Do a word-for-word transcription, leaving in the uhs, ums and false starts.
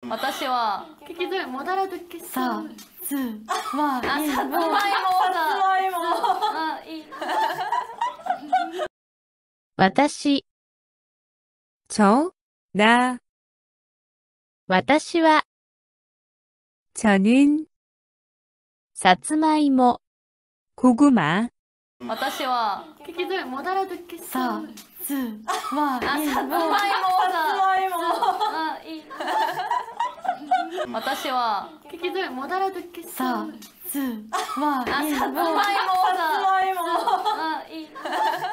私は聞きづらい。뭐 알아듣겠어。 さつまあ、さつまいもだ。 さつまいも。 あ、いい。 私、 저、나、 私は、 저는、 さつまいも。 고구마、 私は聞きづらい。뭐 알아듣겠어。 さつまいも。 あ、さつまいもだ。あ、いい。 私は聞きづらい。뭐 알아듣겠어。 さつまいも。 あ、さつまいもだ。あ、いい。